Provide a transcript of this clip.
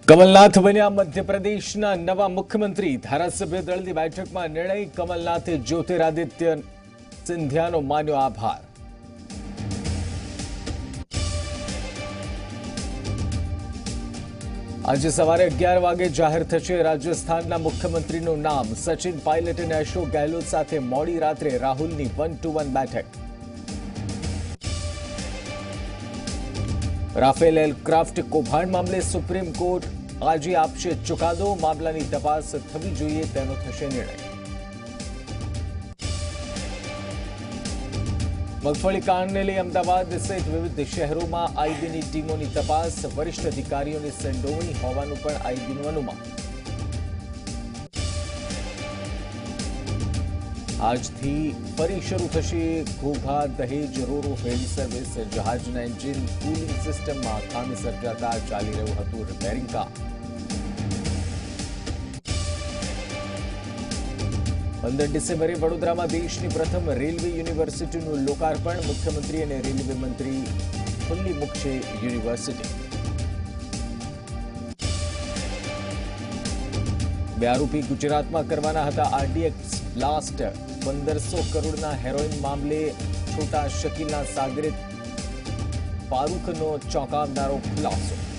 કમલનાથ બન્યા મધ્યપ્રદેશના નવા મુખ્યમંત્રી। ધારાસભ્ય દળની બેઠકમાં નિર્ણય। કમલનાથે જ્યોતિરાદિત્ય સિંધિયાનો માન્યો આભાર। આજે સવારે 11 વાગે જાહેર થશે રાજસ્થાનના મુખ્યમંત્રીનું નામ। સચિન પાયલટ અને અશોક ગેહલોત સાથે મોડી રાત્રે રાહુલની 1-to-1 બેઠક। રાફેલ એરક્રાફ્ટ કૌભાંડ મામલે સુપ્રીમ કોર્ટ આજે આપશે ચુકાદો। મામલાની તપાસ થવી જોઈએ તેનો થશે નિર્ણય। મગફળી કાંડને લઈ અમદાવાદ સહિત વિવિધ શહેરોમાં આઈબીની ટીમોની તપાસ। વરિષ્ઠ અધિકારીઓની સંડોવણી હોવાનું પણ આઈબીનું અનુમાન। આજથી ફરી શરૂ થશે Ghogha Dahej ro ro ferry service. જહાજના એન્જિન કુલિંગ સિસ્ટમમાં ખામી સર્જાતા ચાલી રહ્યું હતું રિપેરિંગ કામ। 15 ડિસેમ્બરે વડોદરામાં દેશની પ્રથમ રેલવે યુનિવર્સિટીનું લોકાર્પણ। મુખ્યમંત્રી અને રેલવે મંત્રી ખુલ્લી મૂકશે યુનિવર્સિટી। 2 આરોપી ગુજરાતમાં કરવાના હતા આરડીએક્સ બ્લાસ્ટ। 1500 કરોડના હેરોઇન મામલે છોટા શકીલના સાગરિત ફારૂકનો ચોંકાવનારો ખુલાસો।